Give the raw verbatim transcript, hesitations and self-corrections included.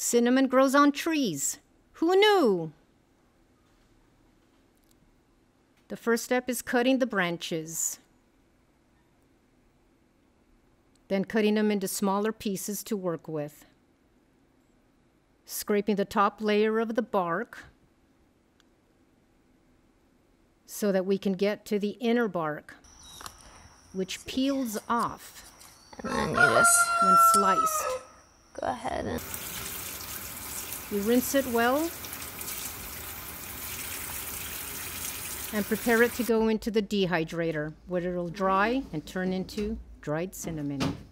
Cinnamon grows on trees. Who knew? The first step is cutting the branches. Then cutting them into smaller pieces to work with. Scraping the top layer of the bark so that we can get to the inner bark, which peels off. And then you just when sliced. Go ahead and you rinse it well and prepare it to go into the dehydrator, where it'll dry and turn into dried cinnamon.